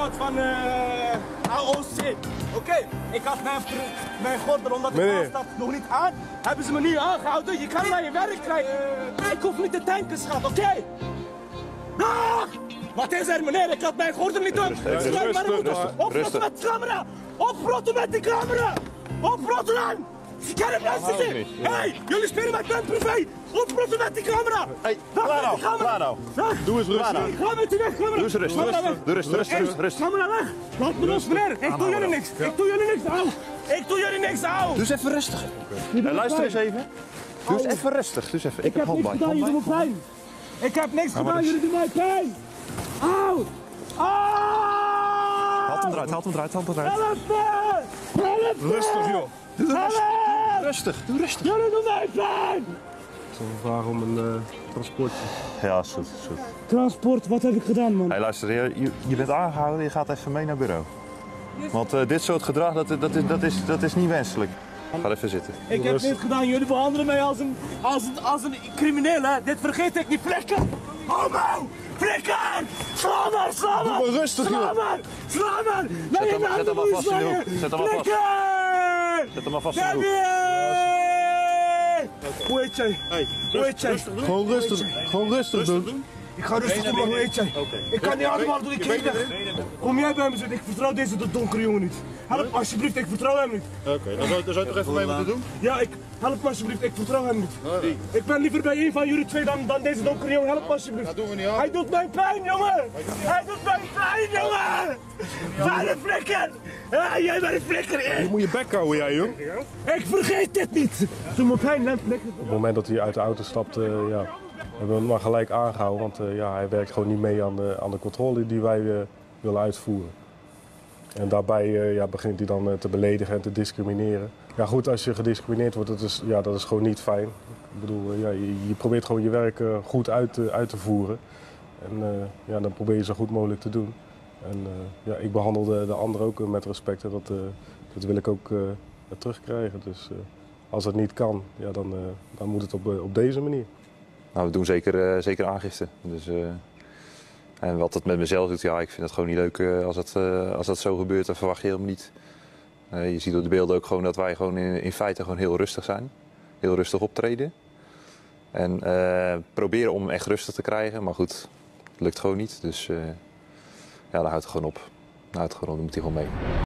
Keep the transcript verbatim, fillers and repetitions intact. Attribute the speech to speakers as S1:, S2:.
S1: kameraad van uh, A O C. Oké, okay. Ik had mijn, mijn gordel omdat ik aanstap nog niet aan. Hebben ze me nu aangehouden. Je kan naar je werk krijgen. Ik hoef niet te tanken, schat, oké? Okay? Ah! Wat is er, meneer? Ik had mijn gordel niet aan. Oprotten met de camera! Oprotten met de camera! Oprotten aan! Ik ken hem mensen zien! Hé, hey, jullie spelen met mijn privé! Oprotten met die camera!
S2: Hé, klaar nou, klaar nou!
S1: Doe eens rustig! Ga met u weg, camera!
S2: Doe eens rustig! Doe rustig, rustig, rustig!
S1: Camera weg! Laat me los, meneer! Ik doe jullie niks! Ik doe jullie niks, au! Ik doe jullie niks, au!
S2: Doe eens even rustig! Luister eens even! Doe eens even rustig! Doe eens even.
S1: Ik heb niks gedaan, jullie doen pijn! Ik heb niks gedaan, jullie doen mij pijn! Au!
S2: Haal hem eruit, haal hem eruit, haal hem eruit.
S1: Help me! Help me!
S2: Rustig, joh. Doe rustig. Rustig, doe rustig.
S1: Jullie doen mij pijn!
S3: Ik zal vragen om een uh, transportje.
S2: Ja, is goed, is goed.
S1: Transport, wat heb ik gedaan, man?
S2: Hey, luister, je, je bent aangehouden, je gaat even mee naar bureau. Want uh, dit soort gedrag, dat, dat, is, dat, is, dat is niet wenselijk. Ga even zitten.
S1: Ik heb dit gedaan, jullie behandelen mij als een, als een, als een crimineel, hè? Dit vergeet ik niet, flikker! Homo! Flikker! Sla maar, sla maar!
S2: Doe maar rustig, joh!
S1: Sla maar! Sla maar!
S2: Zet hem, zet hem maar vast in de hoek. Zet hem maar vast. Zet hem maar vast in de hoek.
S1: Hoe heet jij?
S3: Hey,
S1: Hoe heet jij?
S3: Gewoon rustig, gewoon rustig doen.
S1: Ik ga rustig doen, maar hoe heet jij? Ik kan niet allemaal doen, ik kreeg weg. Kom jij bij me zitten, ik vertrouw deze donkere jongen niet. Help alsjeblieft, ik vertrouw hem niet.
S3: Oké, okay, dan, zou, dan zou je toch even mee moeten doen?
S1: Ja, ik, help me alsjeblieft, ik vertrouw hem niet. Nee. Ik ben liever bij een van jullie twee dan, dan deze donkere jongen, help me alsjeblieft.
S3: Dat doen we niet aan.
S1: Hij doet mij pijn, jongen! Hij doet mij pijn, jongen! Vuile flikker! Ja, jij bent een flikker!
S3: Je moet je bek houden, jij, joh.
S1: Ik vergeet dit niet! Doe me pijn, laat flikker.
S3: Op het moment dat hij uit de auto stapt, uh, ja, hebben we hem maar gelijk aangehouden. Want uh, ja, hij werkt gewoon niet mee aan de, aan de controle die wij uh, willen uitvoeren. En daarbij uh, ja, begint hij dan uh, te beledigen en te discrimineren. Ja goed, als je gediscrimineerd wordt, dat is, ja, dat is gewoon niet fijn. Ik bedoel, uh, ja, je, je probeert gewoon je werk uh, goed uit, uh, uit te voeren. En uh, ja, dan probeer je zo goed mogelijk te doen. En uh, ja, ik behandel de, de ander ook uh, met respect en dat, uh, dat wil ik ook uh, terugkrijgen. Dus uh, als het niet kan, ja, dan, uh, dan moet het op, uh, op deze manier.
S2: Nou, we doen zeker, uh, zeker aangifte. Dus, uh, en wat het met mezelf doet, ja, ik vind het gewoon niet leuk uh, als, het, uh, als dat zo gebeurt. Dat verwacht je helemaal niet. Uh, je ziet op de beelden ook gewoon dat wij gewoon in, in feite gewoon heel rustig zijn. Heel rustig optreden. En uh, proberen om hem echt rustig te krijgen. Maar goed, het lukt gewoon niet. Dus uh, ja, dan houdt het gewoon op. Dan houdt het gewoon op, dan moet hij gewoon mee.